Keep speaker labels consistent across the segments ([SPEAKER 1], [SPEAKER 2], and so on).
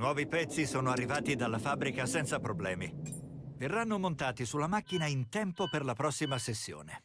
[SPEAKER 1] Nuovi pezzi sono arrivati dalla fabbrica senza problemi. Verranno montati sulla macchina in tempo per la prossima sessione.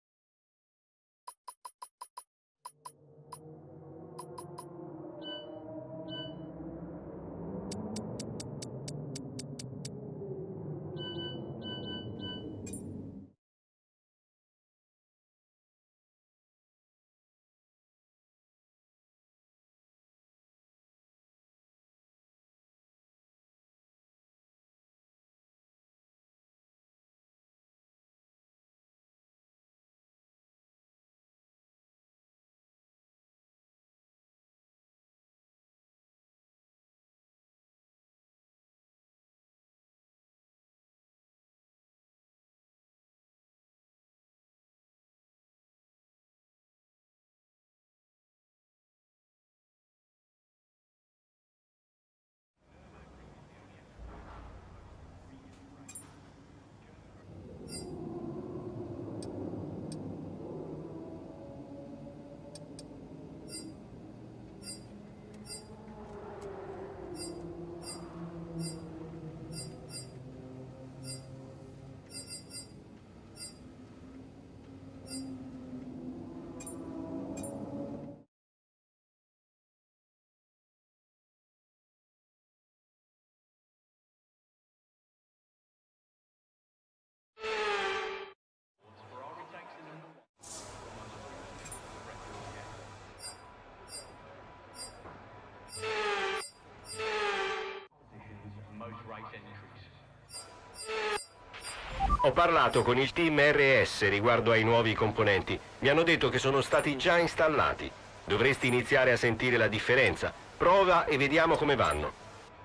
[SPEAKER 2] Ho parlato con il team RS riguardo ai nuovi componenti. Mi hanno detto che sono stati già installati. Dovresti iniziare a sentire la differenza. Prova e vediamo come vanno.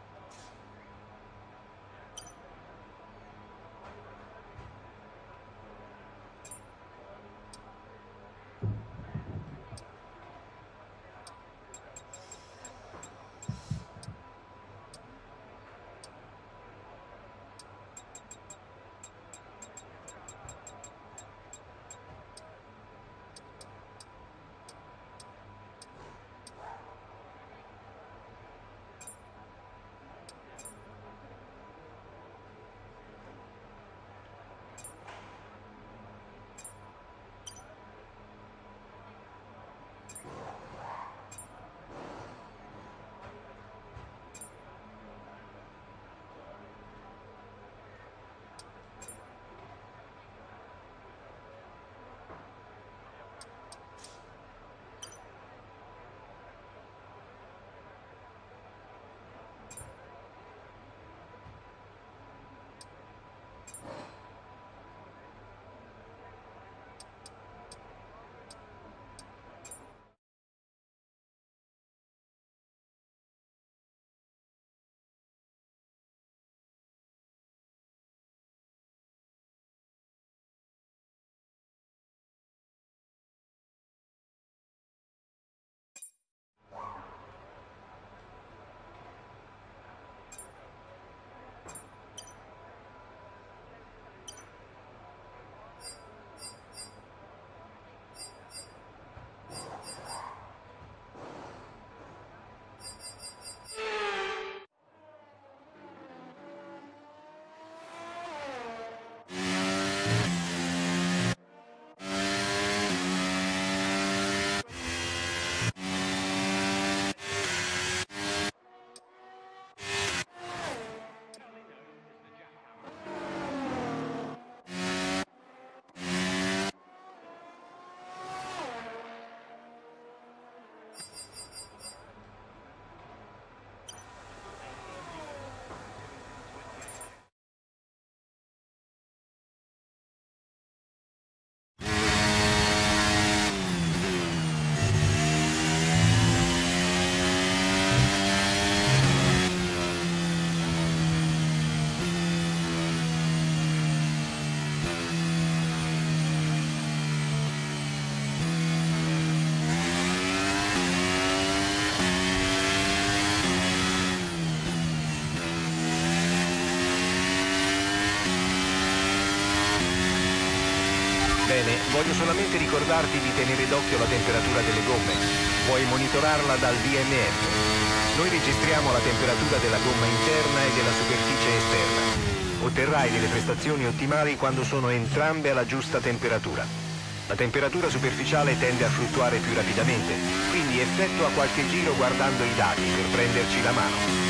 [SPEAKER 2] Bene, voglio solamente ricordarti di tenere d'occhio la temperatura delle gomme. Puoi monitorarla dal DMF. Noi registriamo la temperatura della gomma interna e della superficie esterna. Otterrai delle prestazioni ottimali quando sono entrambe alla giusta temperatura. La temperatura superficiale tende a fluttuare più rapidamente, quindi effettua qualche giro guardando i dati per prenderci la mano.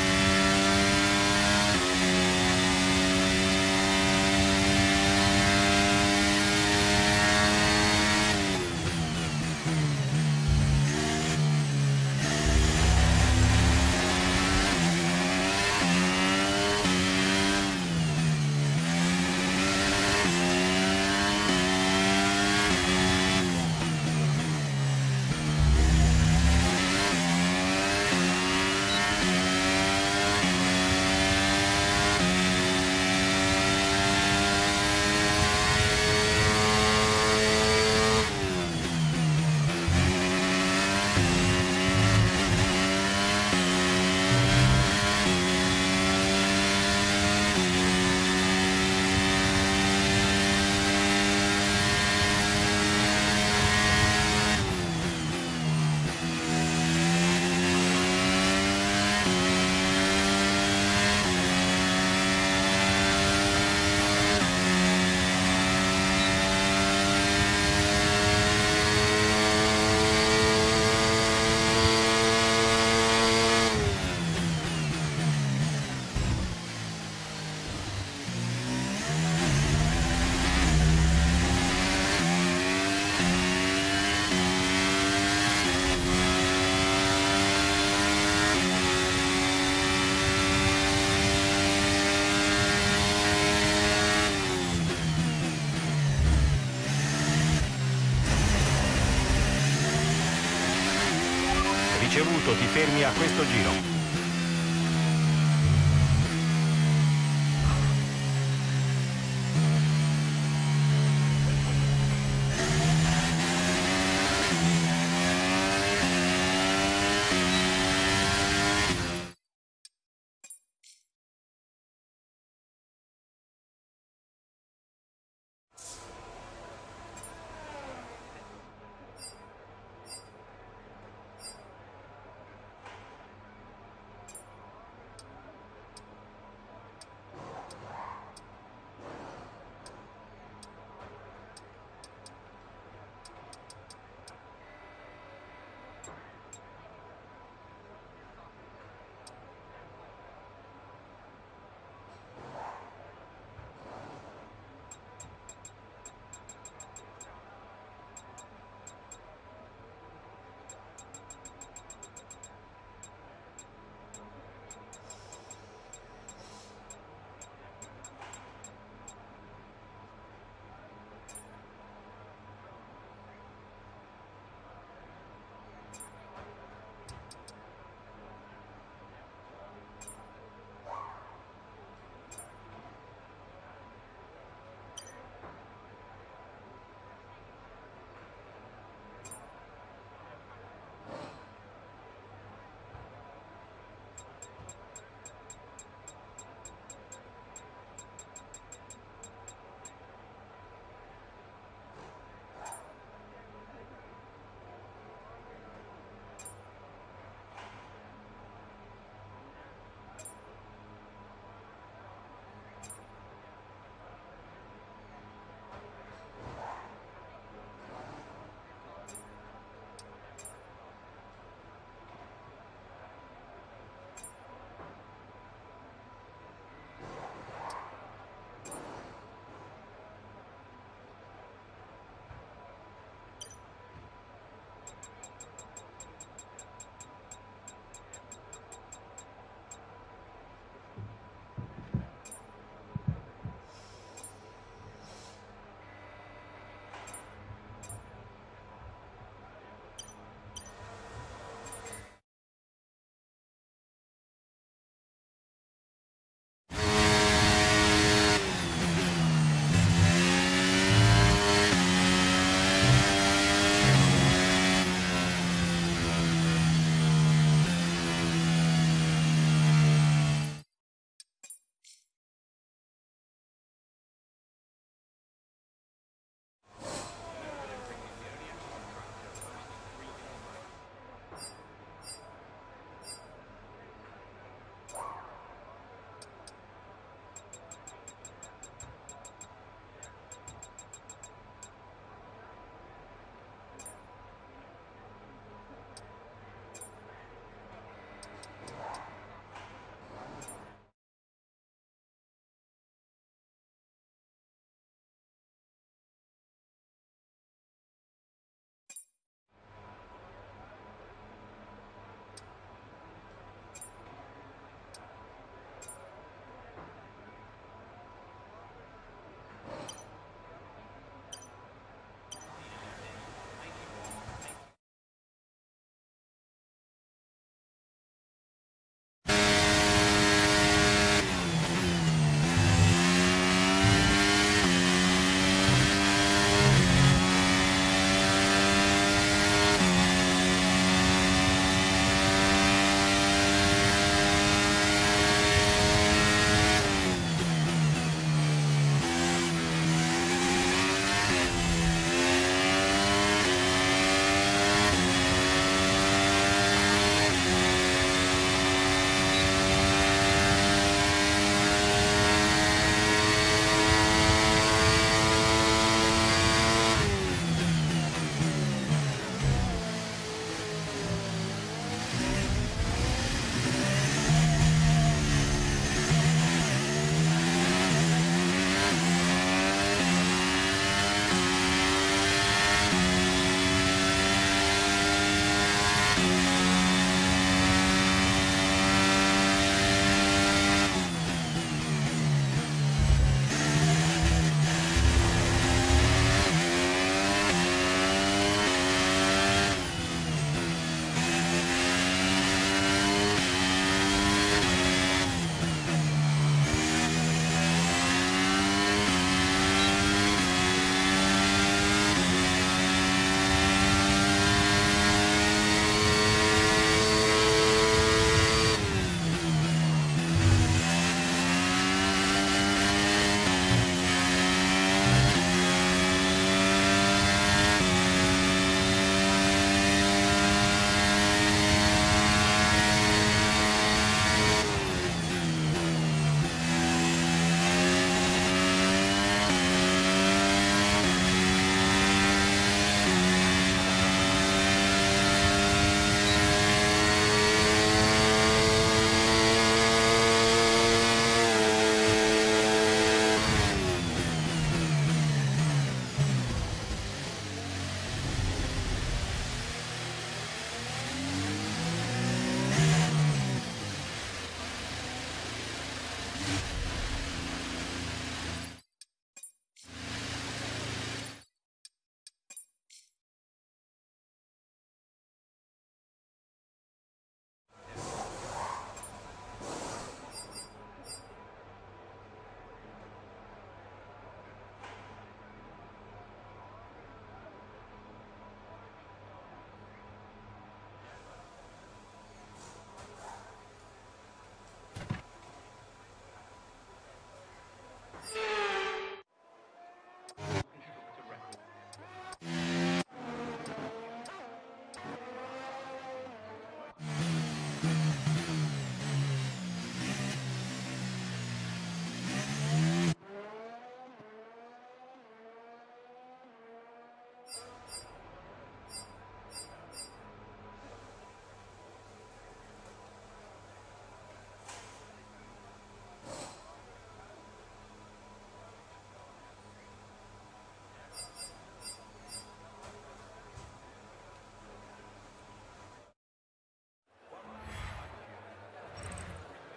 [SPEAKER 2] Ricevuto, ti fermi a questo giro.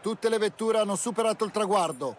[SPEAKER 3] Tutte le vetture hanno superato il traguardo.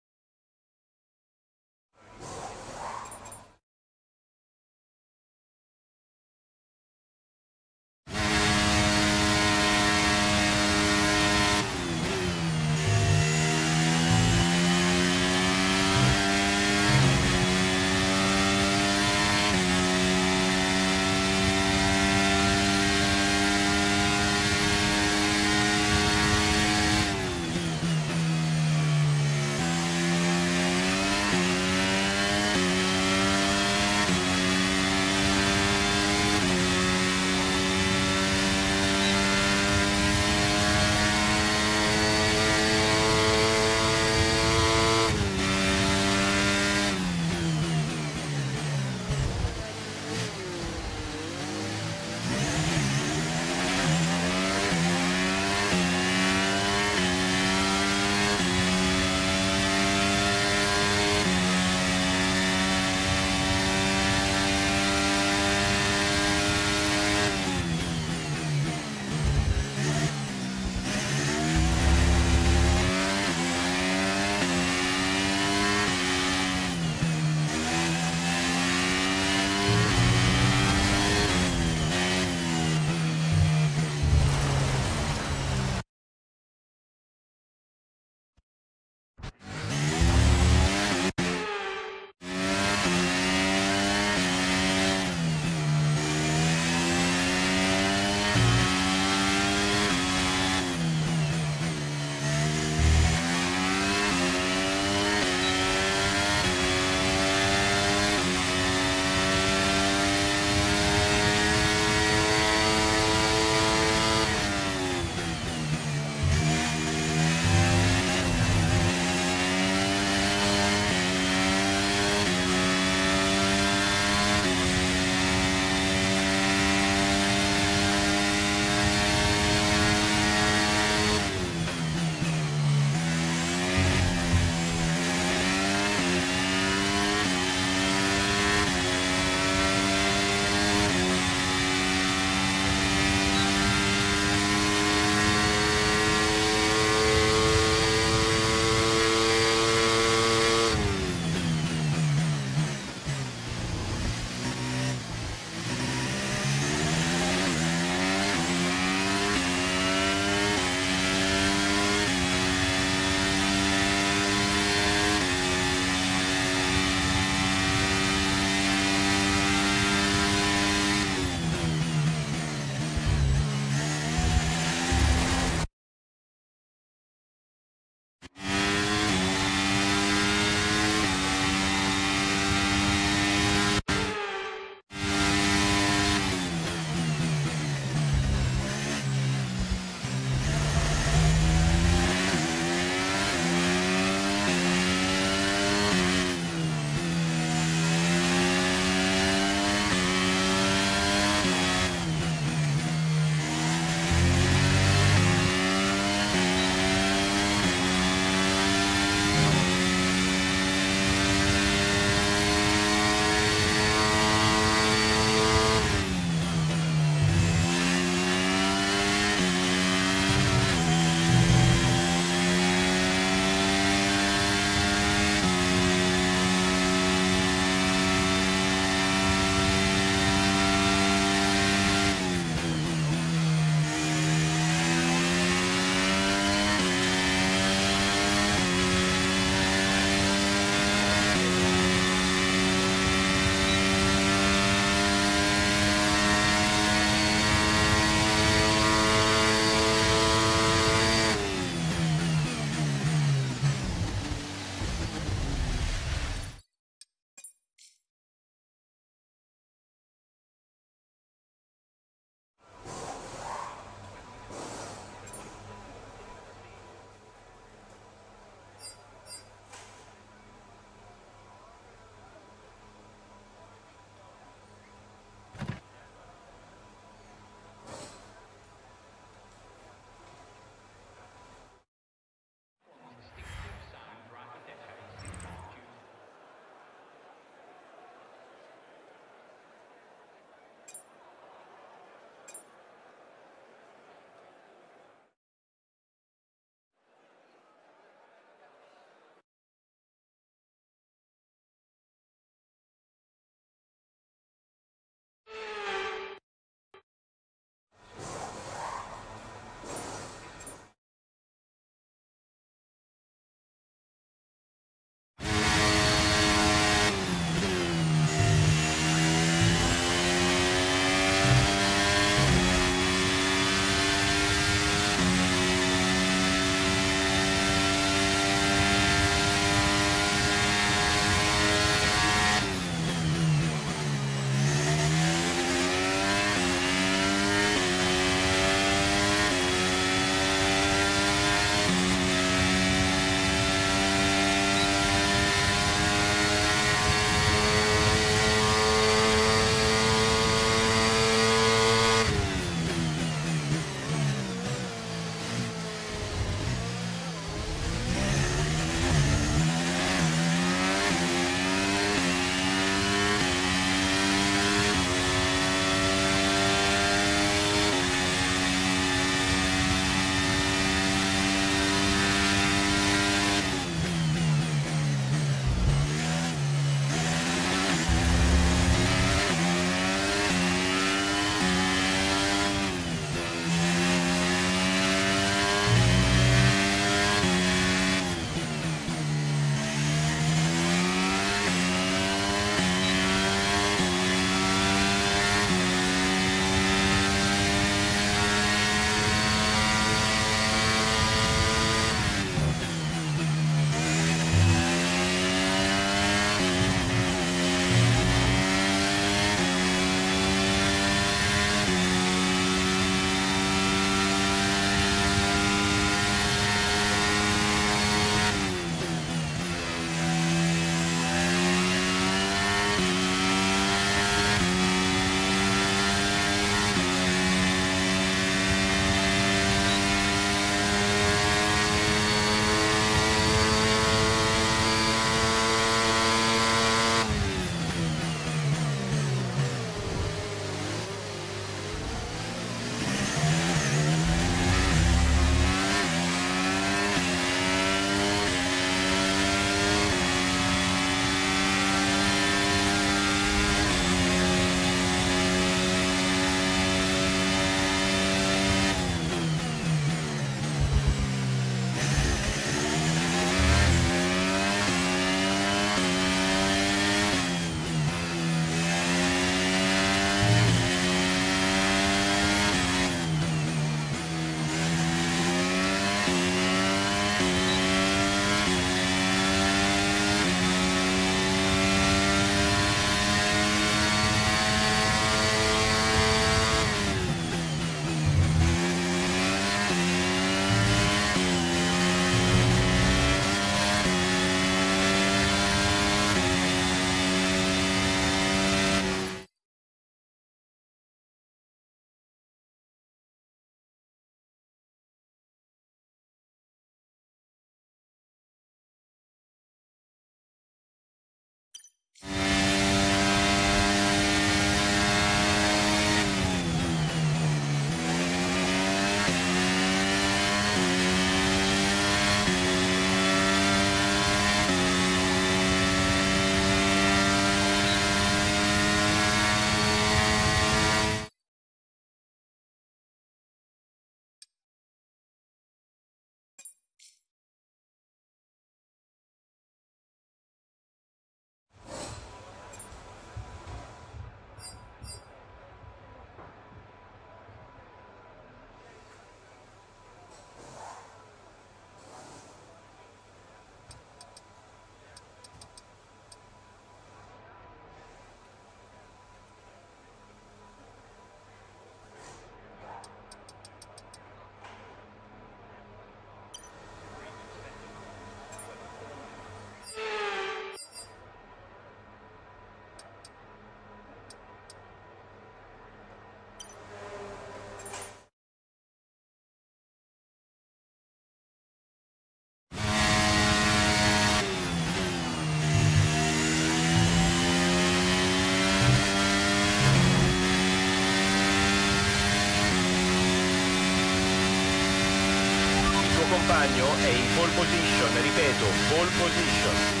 [SPEAKER 2] compagno è in pole position, ripeto, pole position.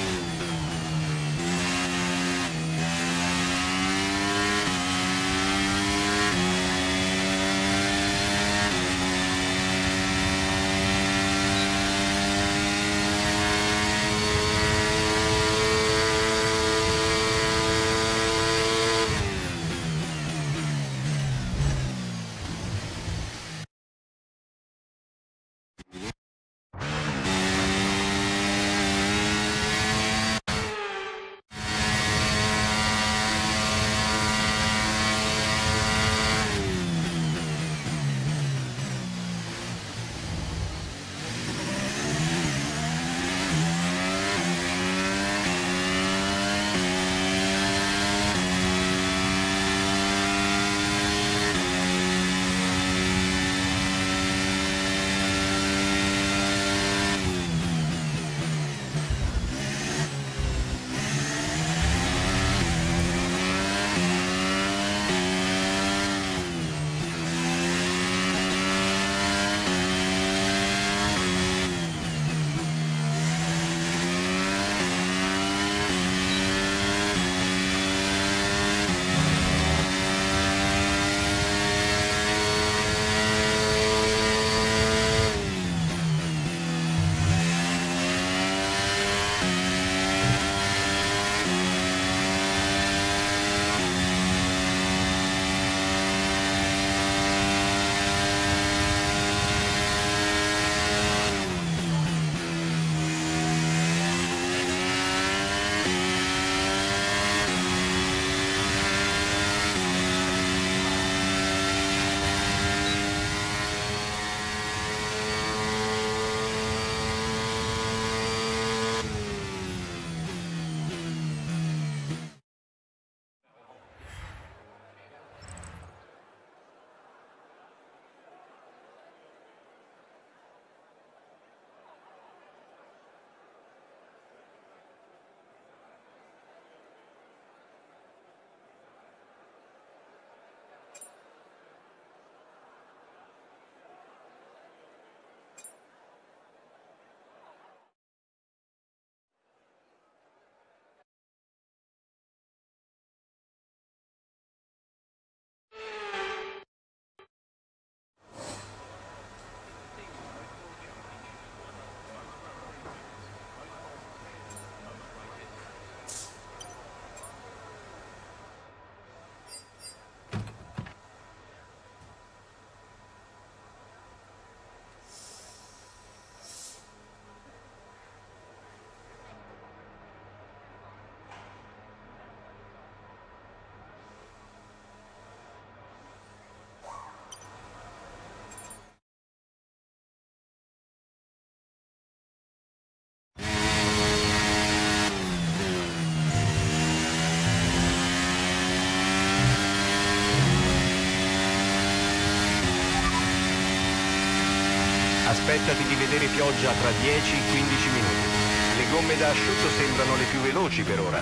[SPEAKER 2] Aspettati di vedere pioggia tra 10-15 minuti. Le gomme da asciutto sembrano le più veloci per ora.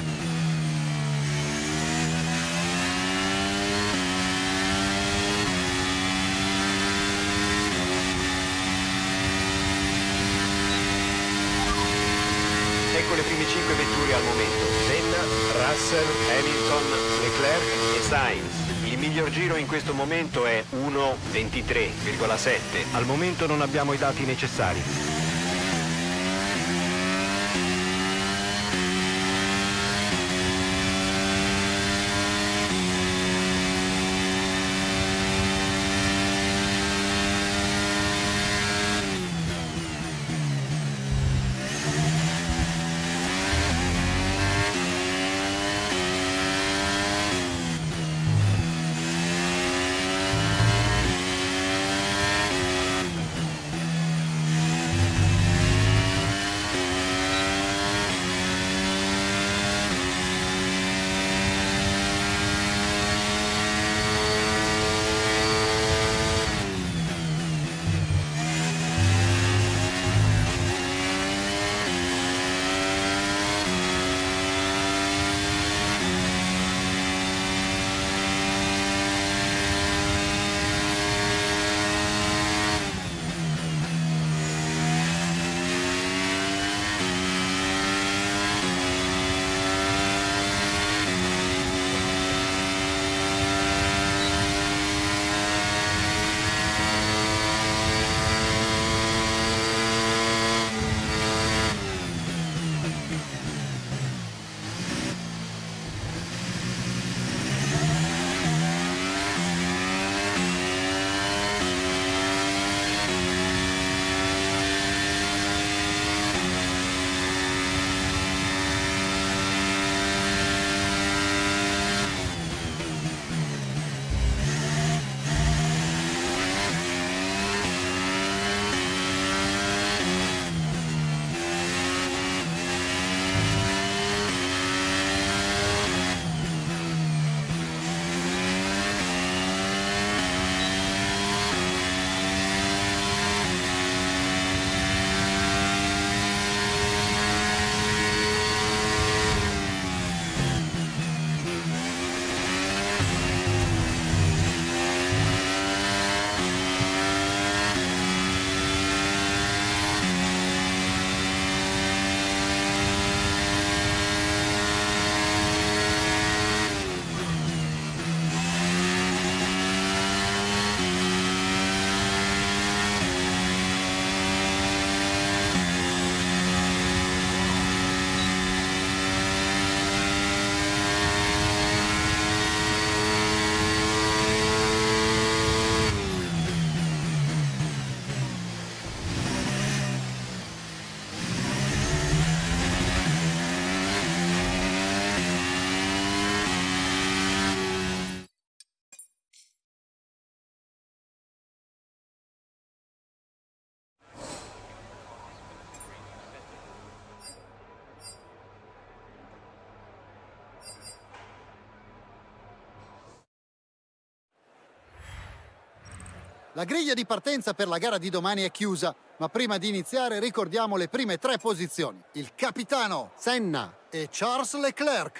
[SPEAKER 2] Ecco le prime 5 vetture al momento. Senna, Russell, Hamilton, Leclerc e Sainz. Il miglior giro in questo momento è 1:23,7. Al momento non abbiamo i dati necessari.
[SPEAKER 3] La griglia di partenza per la gara di domani è chiusa, ma prima di iniziare ricordiamo le prime 3 posizioni. Il capitano Senna e Charles Leclerc.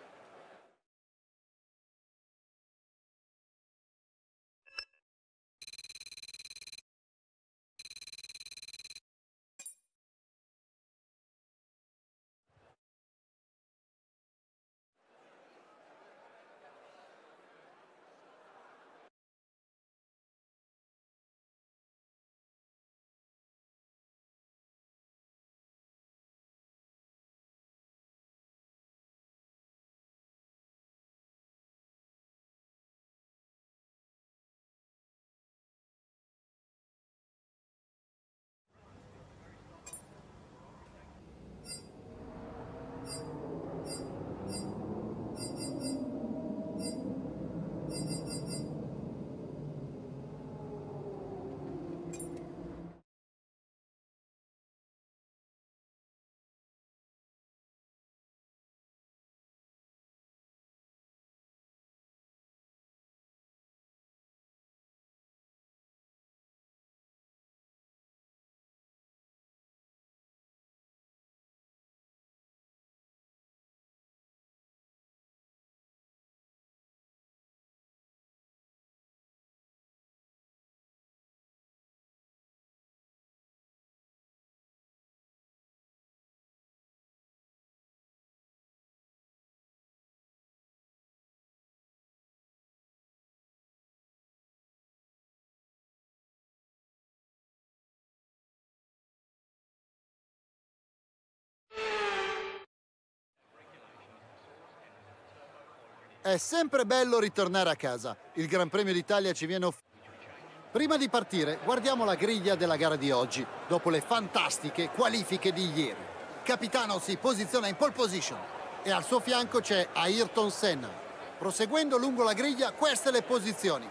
[SPEAKER 3] È sempre bello ritornare a casa. Il Gran Premio d'Italia ci viene Prima di partire, guardiamo la griglia della gara di oggi, dopo le fantastiche qualifiche di ieri. Il capitano si posiziona in pole position e al suo fianco c'è Ayrton Senna. Proseguendo lungo la griglia, queste le posizioni.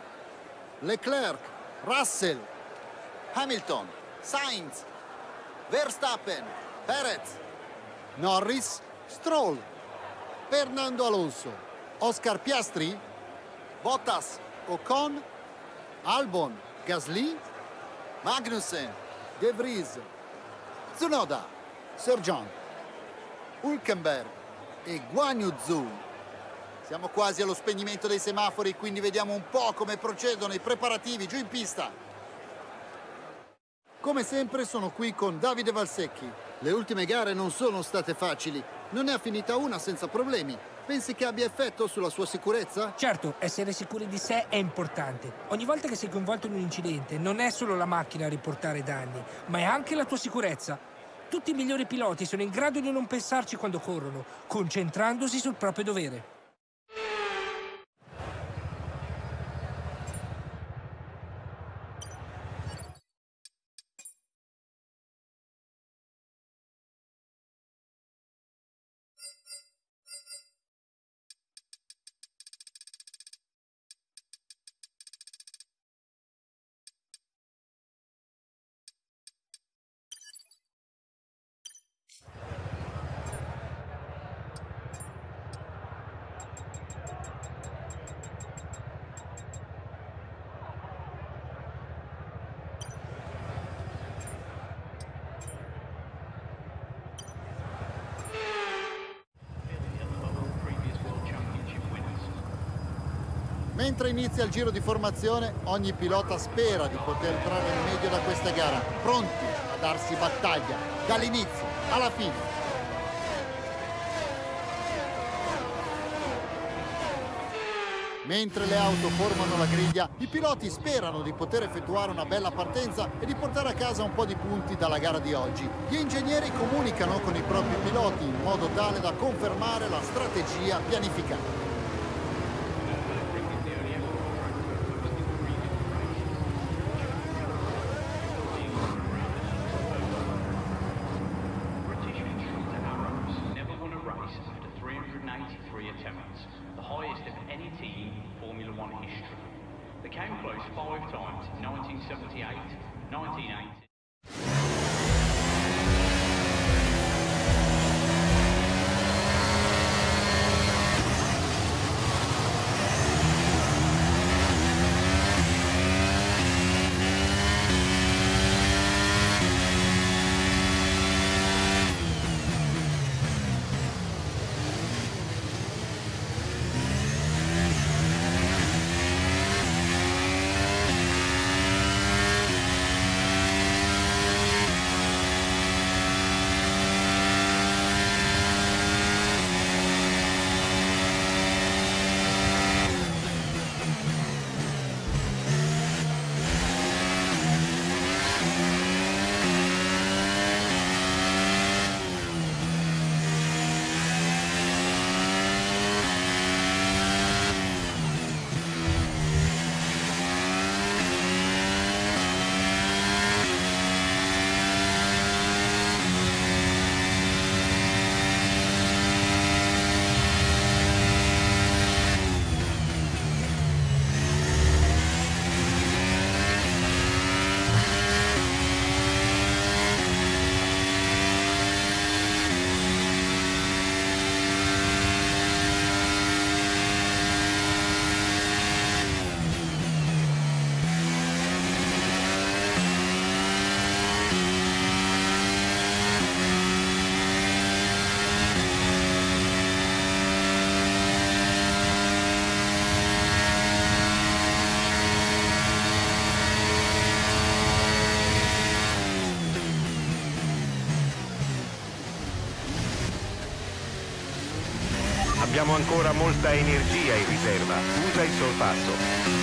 [SPEAKER 3] Leclerc, Russell, Hamilton, Sainz, Verstappen, Perez, Norris, Stroll, Fernando Alonso, Oscar Piastri, Bottas, Ocon, Albon, Gasly, Magnussen, De Vries, Tsunoda, Sargent, Hülkenberg e Guan Yu Zhou. Siamo quasi allo spegnimento dei semafori, quindi vediamo un po' come procedono i preparativi giù in pista. Come sempre sono qui con Davide Valsecchi. Le ultime gare non sono state facili, non ne ha finita una senza problemi. Pensi che abbia effetto sulla sua sicurezza?
[SPEAKER 4] Certo, essere sicuri di sé è importante. Ogni volta che sei coinvolto in un incidente non è solo la macchina a riportare danni, ma è anche la tua sicurezza. Tutti i migliori piloti sono in grado di non pensarci quando corrono, concentrandosi sul proprio dovere.
[SPEAKER 3] Mentre inizia il giro di formazione, ogni pilota spera di poter trarre il meglio da questa gara, pronti a darsi battaglia, dall'inizio alla fine. Mentre le auto formano la griglia, i piloti sperano di poter effettuare una bella partenza e di portare a casa un po' di punti dalla gara di oggi. Gli ingegneri comunicano con i propri piloti in modo tale da confermare la strategia pianificata.
[SPEAKER 5] The highest of any team in Formula One history. They came close 5 times, 1978, 1980.
[SPEAKER 2] Abbiamo ancora molta energia in riserva. Usa il sorpasso.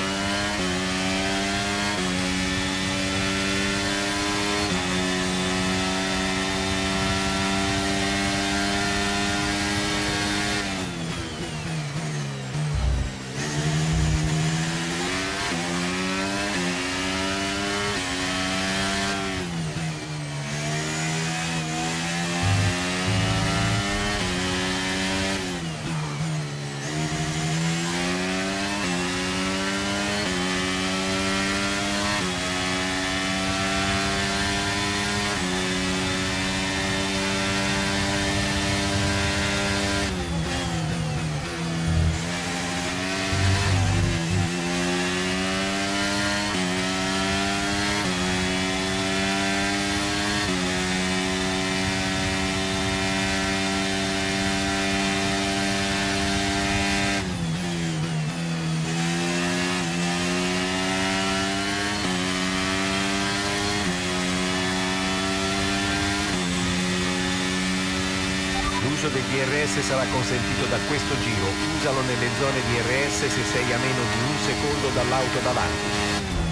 [SPEAKER 2] L'uso del DRS sarà consentito da questo giro. Usalo nelle zone DRS se sei a meno di un secondo dall'auto davanti.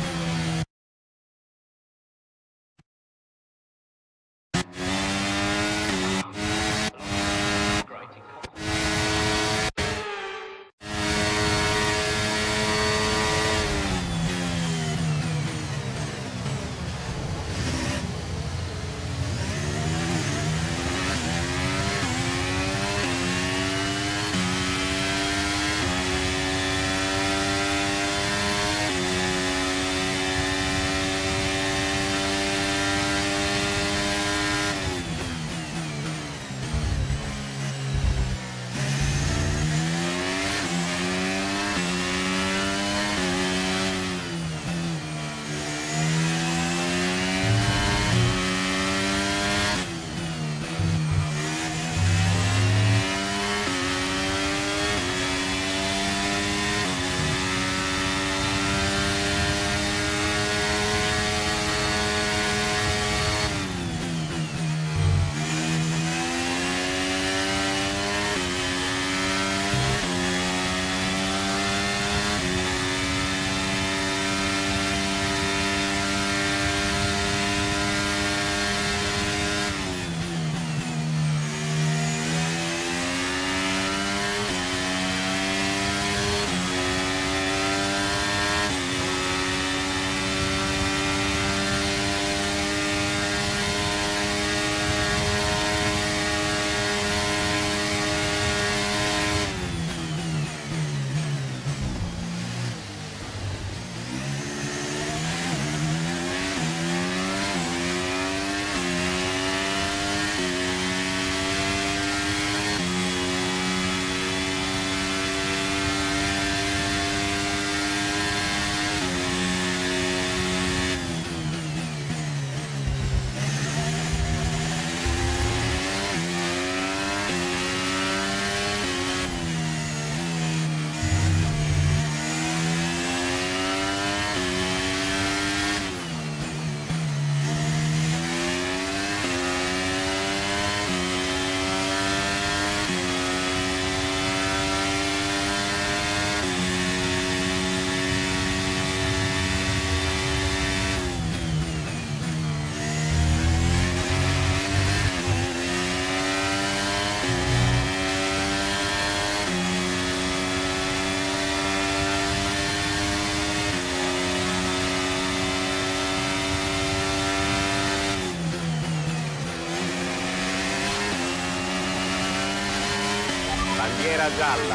[SPEAKER 2] Bandiera gialla.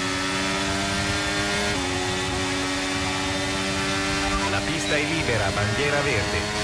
[SPEAKER 2] La pista è libera, bandiera verde.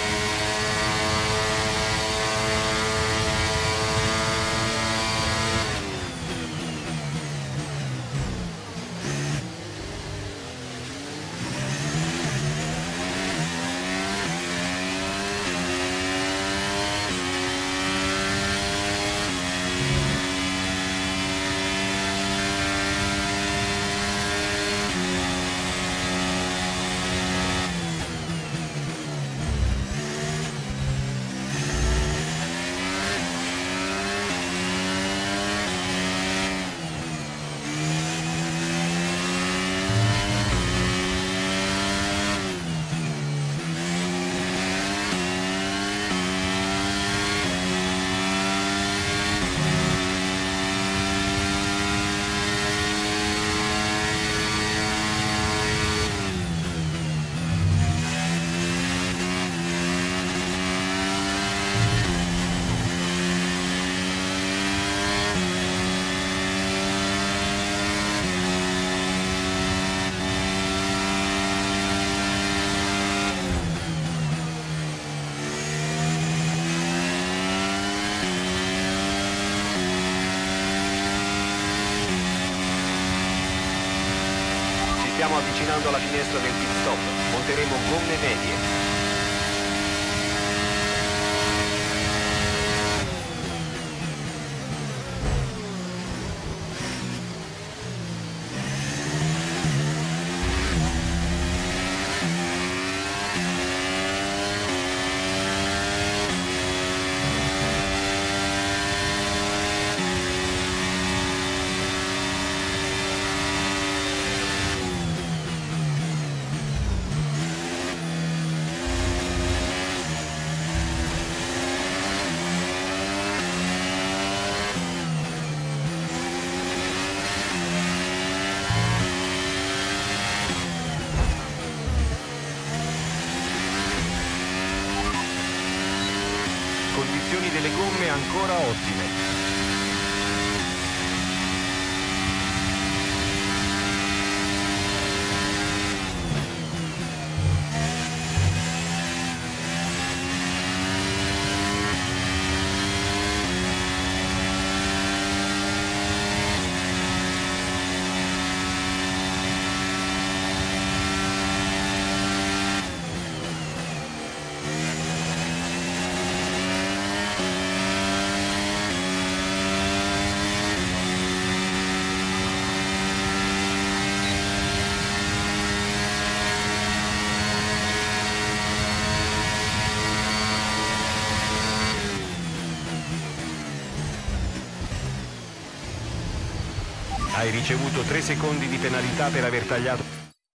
[SPEAKER 2] stiamo avvicinando alla finestra del pit stop. Monteremo gomme medie. Condizioni delle gomme ancora ottime. Hai ricevuto 3 secondi di penalità per aver tagliato.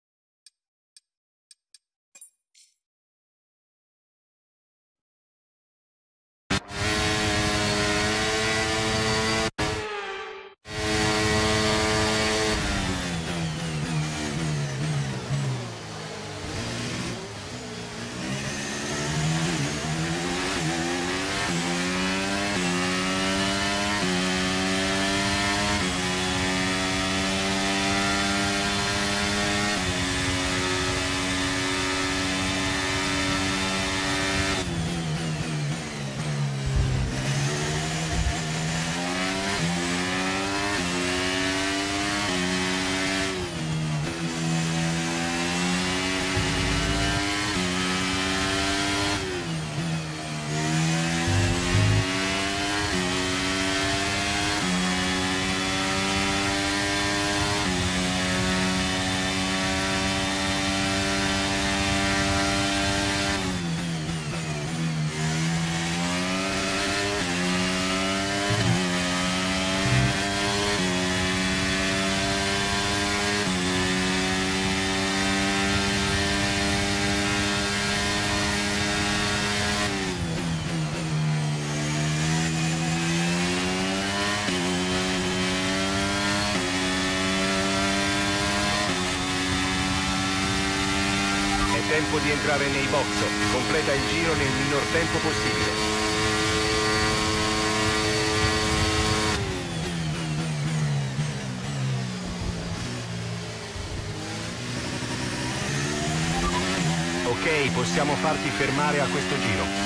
[SPEAKER 2] Tempo di entrare nei box. Completa il giro nel minor tempo possibile. Ok, possiamo farti fermare a questo giro.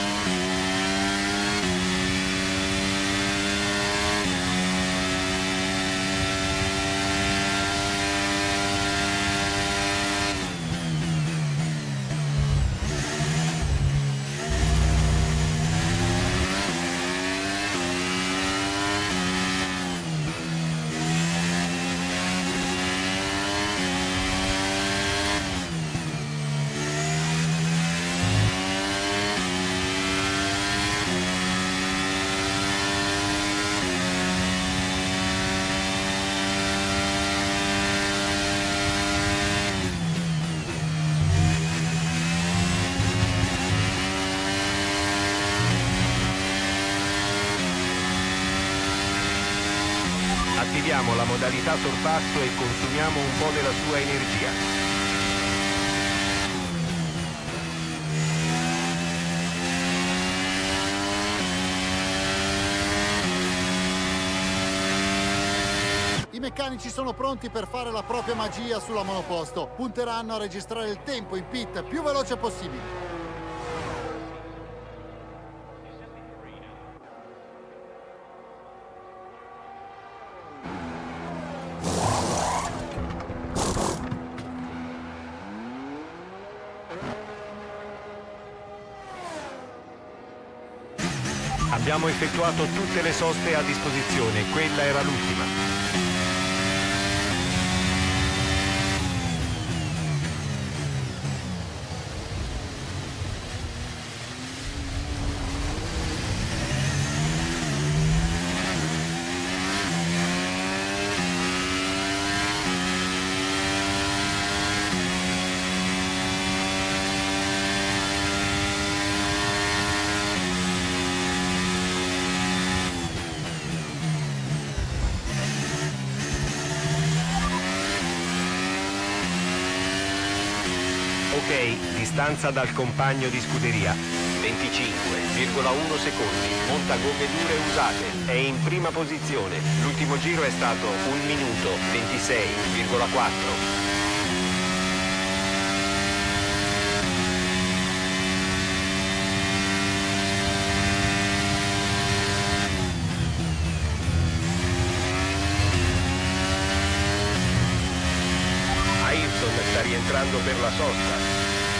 [SPEAKER 2] Attiviamo la modalità sorpasso e consumiamo un po' della sua energia.
[SPEAKER 3] I meccanici sono pronti per fare la propria magia sulla monoposto. Punteranno a registrare il tempo in pit più veloce possibile.
[SPEAKER 2] Abbiamo effettuato tutte le soste a disposizione, quella era l'ultima. Ok, distanza dal compagno di scuderia. 25,1 secondi. Monta gomme dure usate. È in prima posizione. L'ultimo giro è stato 1 minuto 26,4. Sta rientrando per la sosta.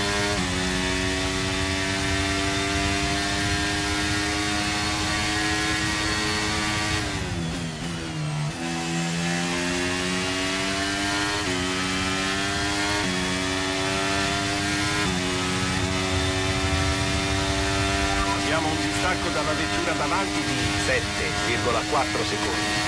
[SPEAKER 2] Abbiamo un distacco dalla vettura davanti di 7,4 secondi.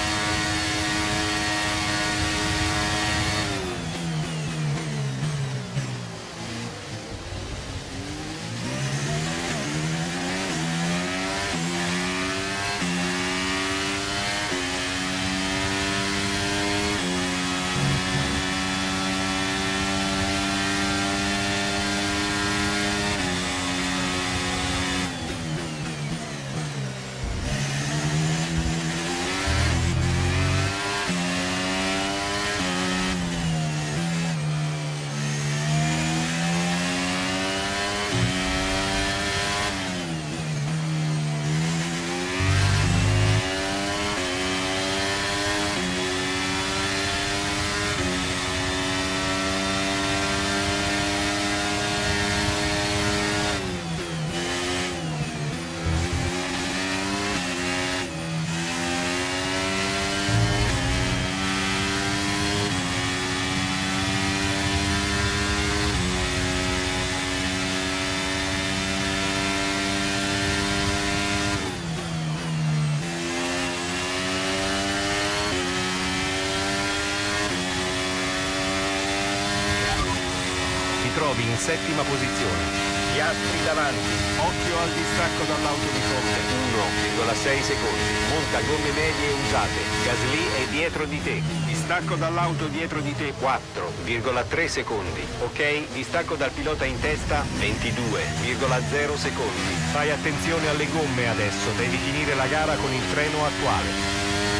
[SPEAKER 2] Trovi in settima posizione. Piastri davanti, occhio al distacco dall'auto di fronte, 1,6 secondi. Monta gomme medie usate, Gasly è dietro di te. Distacco dall'auto dietro di te, 4,3 secondi. Ok, distacco dal pilota in testa, 22,0 secondi. Fai attenzione alle gomme adesso, devi finire la gara con il freno attuale.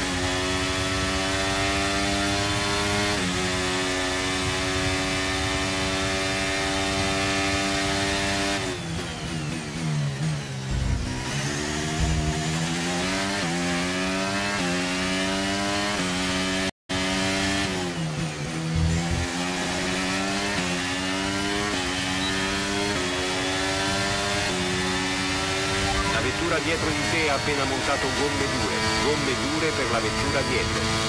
[SPEAKER 2] Dietro di te ha appena montato gomme dure per la vettura dietro.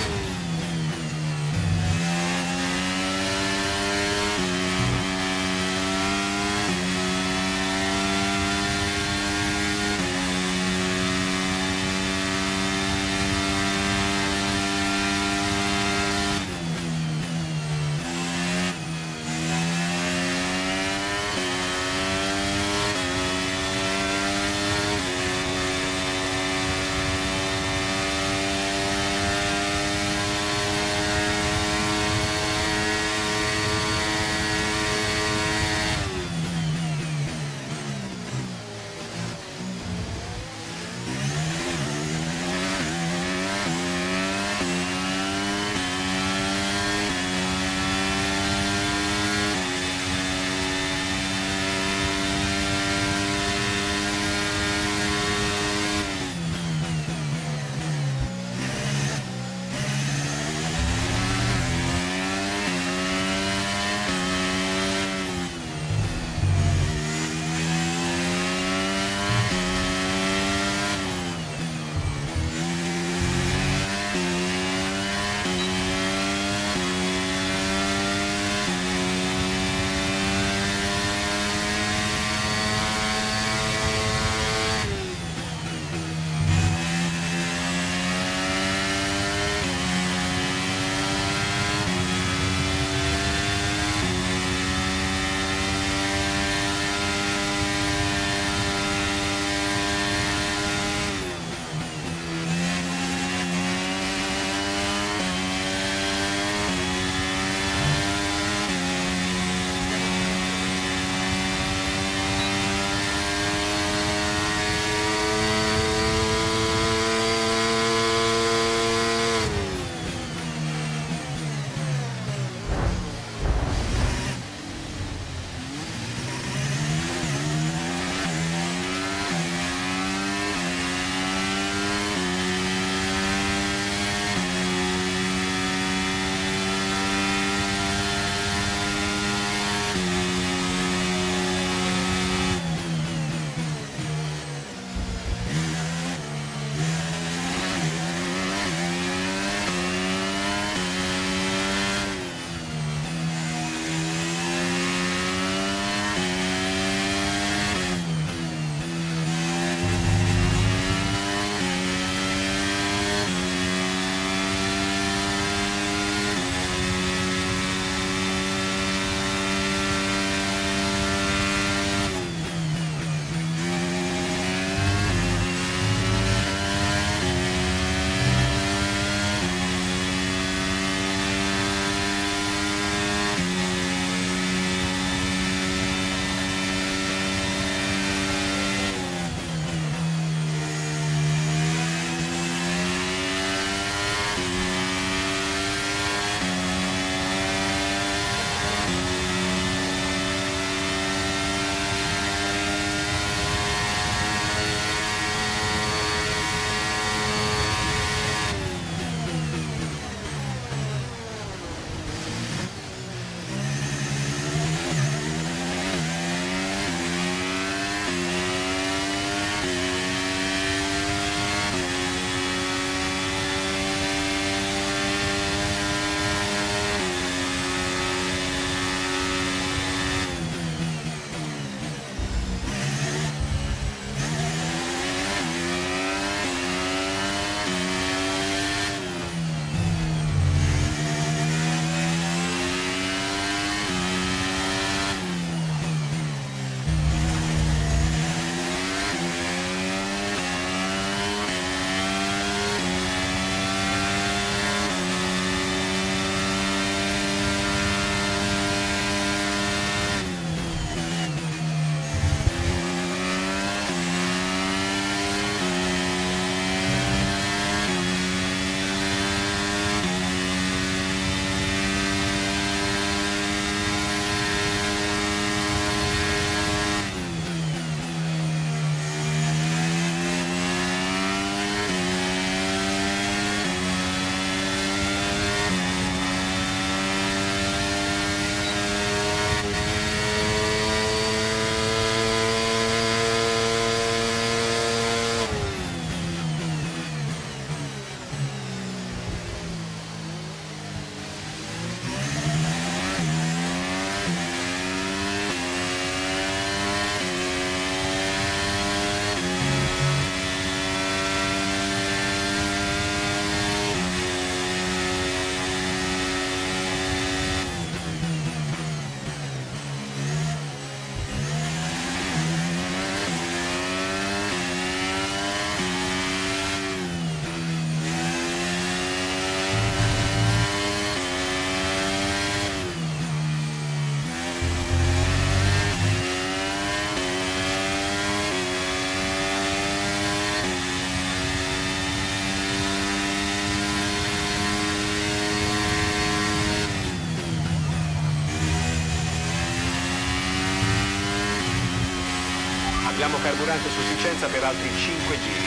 [SPEAKER 2] Abbiamo carburante a sufficienza per altri 5 giri.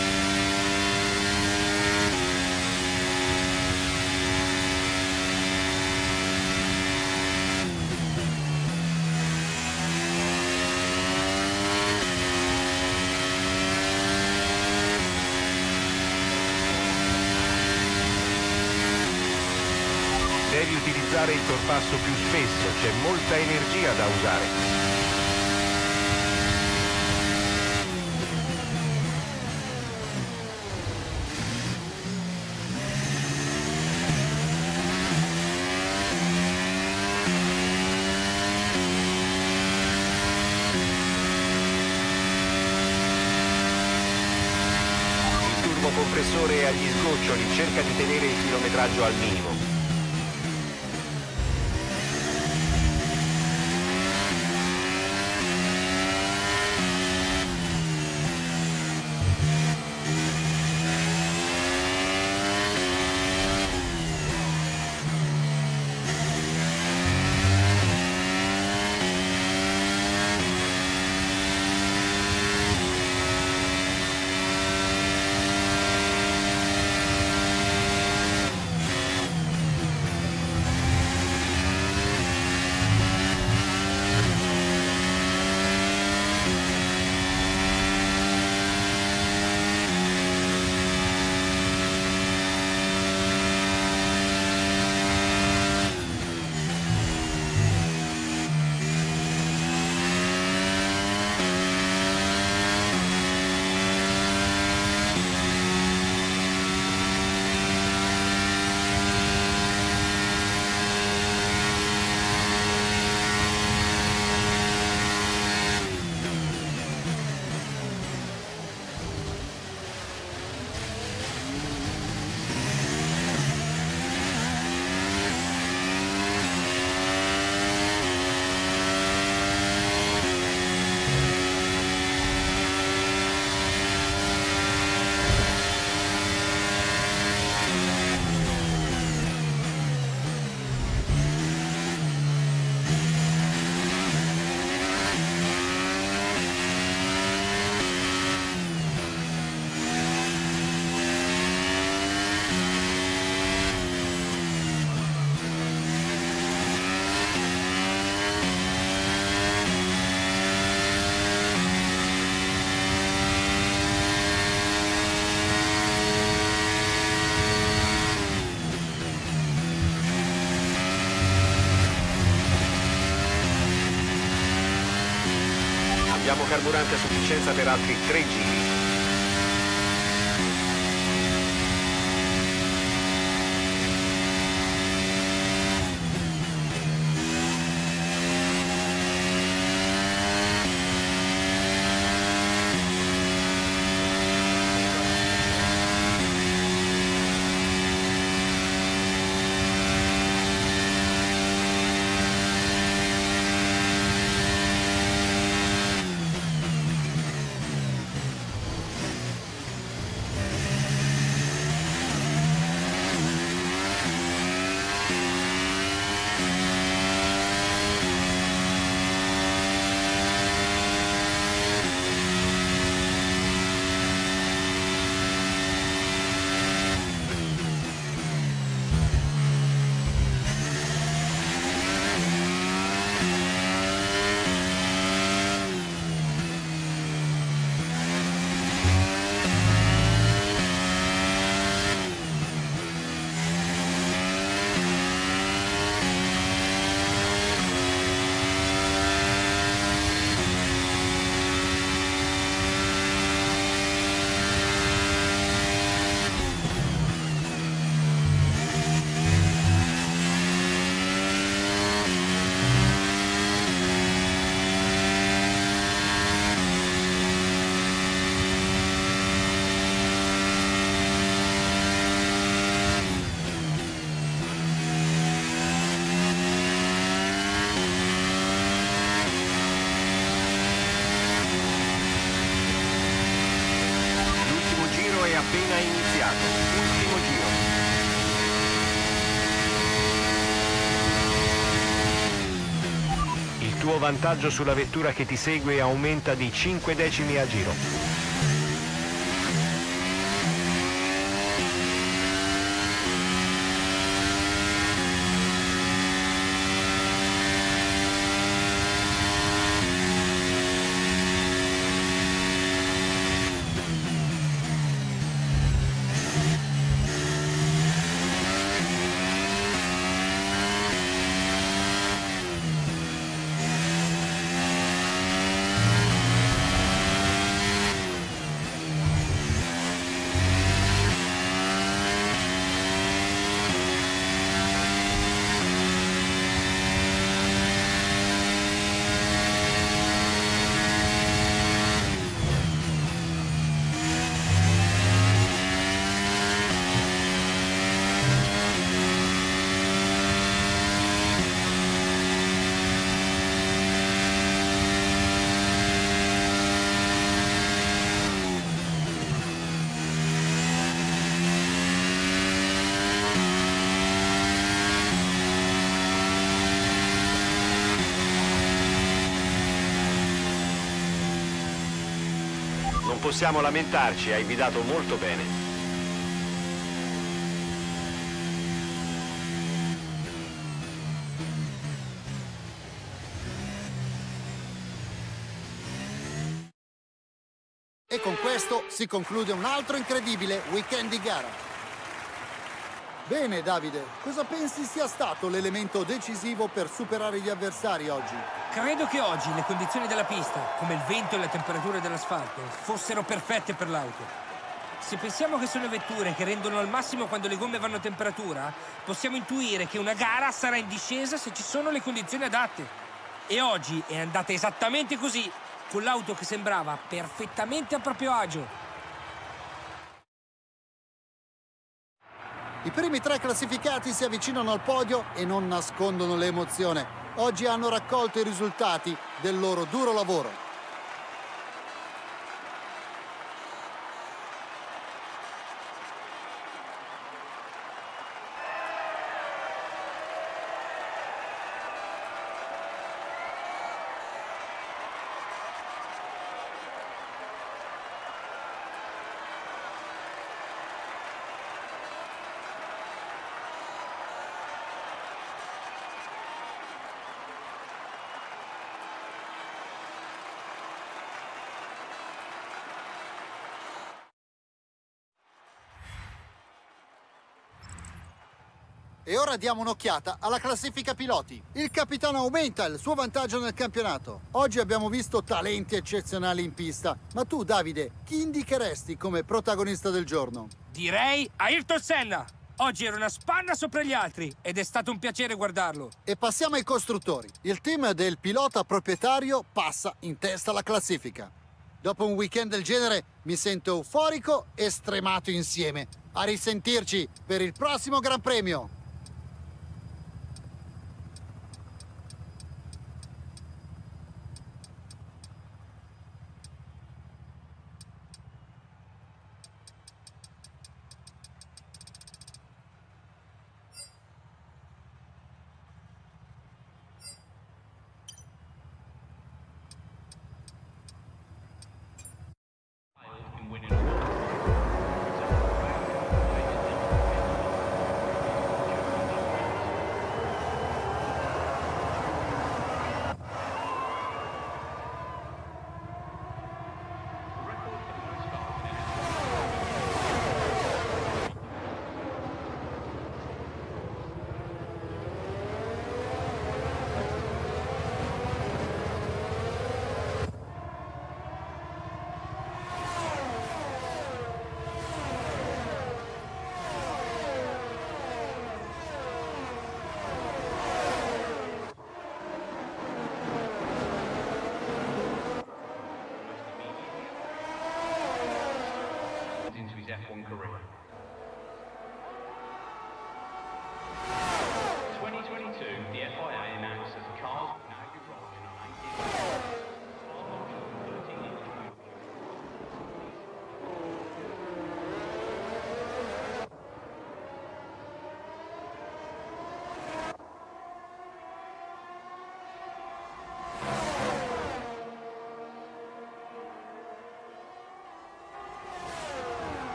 [SPEAKER 2] Devi utilizzare il sorpasso più spesso, c'è molta energia da usare. Il turbocompressore è agli sgoccioli, cerca di tenere il chilometraggio al minimo. Abbiamo carburante a sufficienza per altri 3 giri. Appena iniziato, ultimo giro. Il tuo vantaggio sulla vettura che ti segue aumenta di 5 decimi a giro. Non possiamo lamentarci, hai guidato molto bene.
[SPEAKER 3] E con questo si conclude un altro incredibile weekend di gara. Bene Davide, cosa pensi sia stato l'elemento decisivo per superare gli avversari oggi?
[SPEAKER 4] Credo che oggi le condizioni della pista, come il vento e la temperatura dell'asfalto, fossero perfette per l'auto. Se pensiamo che sono vetture che rendono al massimo quando le gomme vanno a temperatura, possiamo intuire che una gara sarà in discesa se ci sono le condizioni adatte. E oggi è andata esattamente così, con l'auto che sembrava perfettamente a proprio agio.
[SPEAKER 3] I primi 3 classificati si avvicinano al podio e non nascondono l'emozione. Oggi hanno raccolto i risultati del loro duro lavoro. E ora diamo un'occhiata alla classifica piloti. Il capitano aumenta il suo vantaggio nel campionato. Oggi abbiamo visto talenti eccezionali in pista. Ma tu, Davide, chi indicheresti come protagonista del giorno?
[SPEAKER 4] Direi Ayrton Senna! Oggi era una spanna sopra gli altri ed è stato un piacere guardarlo.
[SPEAKER 3] E passiamo ai costruttori. Il team del pilota proprietario passa in testa alla classifica. Dopo un weekend del genere mi sento euforico e stremato insieme. A risentirci per il prossimo Gran Premio.